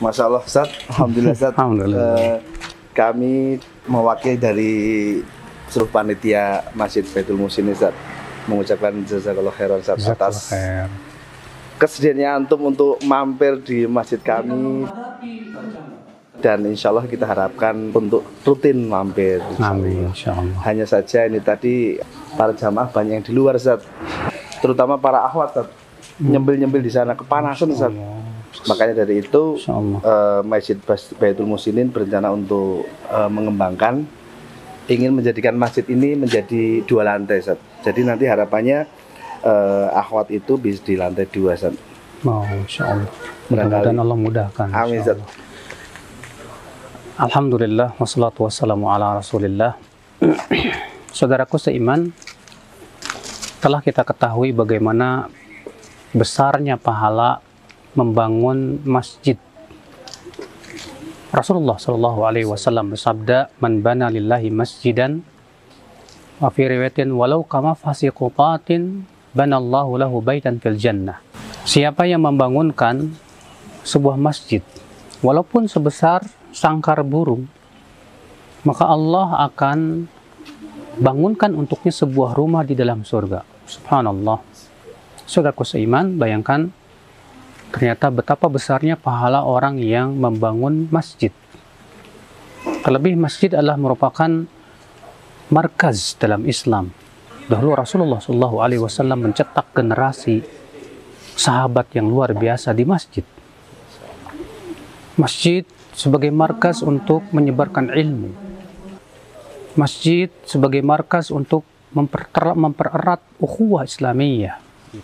Masya Allah, Ustaz. Alhamdulillah, Ustaz. Alhamdulillah. Kami mewakili dari seluruh panitia Masjid Baitul Muhsinin, Ustaz, mengucapkan jazakallahu khairan, Ustaz, atas kesediaannya antum untuk mampir di masjid kami. Dan insya Allah kita harapkan untuk rutin mampir. Amin, insya Allah. Hanya saja ini tadi para jamaah banyak yang di luar, Ustaz. Terutama para akhwat, Ustaz. Nyembil-nyembil di sana, kepanasan, Ustaz. Makanya dari itu Masjid Baitul Muhsinin berencana untuk mengembangkan, ingin menjadikan masjid ini menjadi 2 lantai, Ustaz. Jadi nanti harapannya akhwat itu bisa di lantai 2, Ustaz. Oh, insya Allah. Mudah-mudahan Allah mudahkan. Amin, Ustaz. Alhamdulillah, wassalatu wassalamu ala rasulillah. Saudaraku seiman, telah kita ketahui bagaimana besarnya pahala membangun masjid. Rasulullah Shallallahu Alaihi Wasallam bersabda, "Man bana lillahi masjidan, wa fi riwayatin walau kama fasiqatin, banallahu lahu baitan fil jannah." Siapa yang membangunkan sebuah masjid, walaupun sebesar sangkar burung, maka Allah akan bangunkan untuknya sebuah rumah di dalam surga. Subhanallah. Saudaraku seiman, bayangkan ternyata betapa besarnya pahala orang yang membangun masjid. Terlebih masjid adalah merupakan markaz dalam Islam. Dahulu Rasulullah SAW mencetak generasi sahabat yang luar biasa di masjid. Masjid sebagai markas untuk menyebarkan ilmu. Masjid sebagai markas untuk mempererat ukhuwah Islamiyah.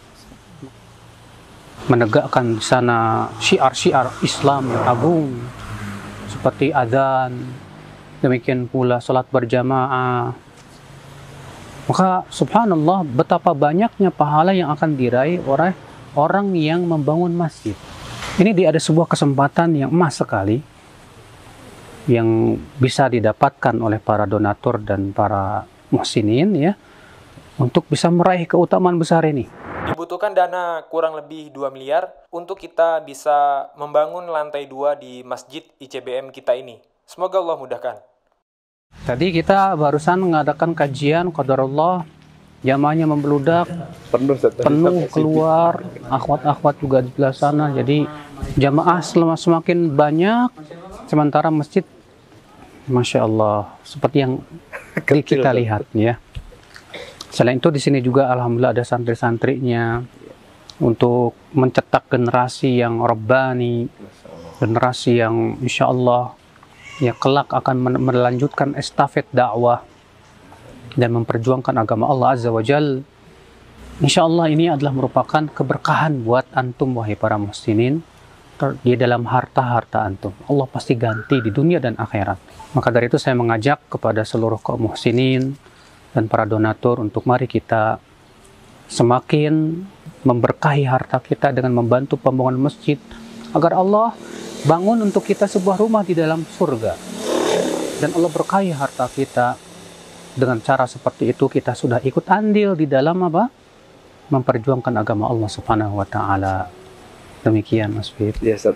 Menegakkan di sana syiar-syiar Islam yang agung seperti adzan, demikian pula salat berjamaah. Maka subhanallah, betapa banyaknya pahala yang akan diraih oleh orang yang membangun masjid. Ini ada sebuah kesempatan yang emas sekali yang bisa didapatkan oleh para donatur dan para muhsinin, ya, untuk bisa meraih keutamaan besar ini. Dibutuhkan dana kurang lebih 2 miliar untuk kita bisa membangun lantai 2 di Masjid ICBM kita ini. Semoga Allah mudahkan. Tadi kita barusan mengadakan kajian, qadarullah, jamaahnya membeludak, penuh keluar, akhwat-akhwat juga di sebelah sana. Jadi jamaah semakin banyak, sementara masjid, Masya Allah, seperti yang kita lihat, ya. Selain itu di sini juga alhamdulillah ada santri-santrinya untuk mencetak generasi yang rabbani, generasi yang insya Allah ya kelak akan melanjutkan estafet dakwah dan memperjuangkan agama Allah Azza wa Jal. Insya Allah ini adalah merupakan keberkahan buat antum, wahai para muhsinin, di dalam harta-harta antum. Allah pasti ganti di dunia dan akhirat. Maka dari itu saya mengajak kepada seluruh kaum muhsinin dan para donatur untuk mari kita semakin memberkahi harta kita dengan membantu pembangunan masjid, agar Allah bangun untuk kita sebuah rumah di dalam surga. Dan Allah berkahi harta kita. Dengan cara seperti itu kita sudah ikut andil di dalam apa? Memperjuangkan agama Allah Subhanahu wa taala. Demikian Mas Fit. Ya, Ustaz.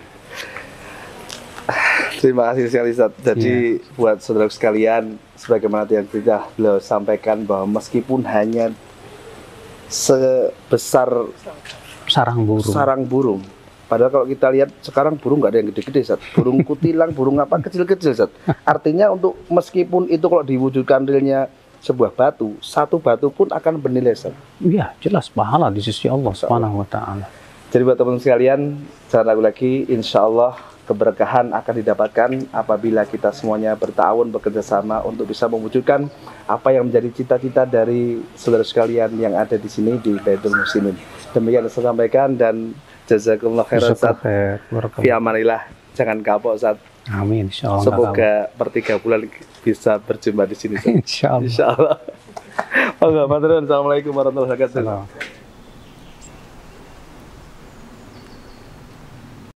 Terima kasih sekali, Ustaz. Jadi buat saudara sekalian, sebagaimana yang sudah beliau sampaikan, bahwa meskipun hanya sebesar sarang burung, padahal kalau kita lihat sekarang burung nggak ada yang gede-gede, Ustaz. Burung kutilang, burung apa kecil-kecil, Ustaz. Artinya untuk meskipun itu kalau diwujudkan realnya sebuah batu, satu batu pun akan bernilai, Ustaz. Iya, jelas pahala di sisi Allah Subhanahu wa taala. Jadi buat teman-teman sekalian, jangan ragu lagi, insya Allah keberkahan akan didapatkan apabila kita semuanya bertawun, bekerja sama untuk bisa mewujudkan apa yang menjadi cita-cita dari saudara sekalian yang ada di sini di Baitul Muhsinin. Demikian saya sampaikan, dan jazakumullah khairan, Ustaz. Fi amanillah, jangan kapok, Ustaz. Amin, insya Allah. Semoga per 3 bulan bisa berjumpa di sini, Ustaz. Insya Allah. Insya Allah. Assalamualaikum warahmatullahi wabarakatuh.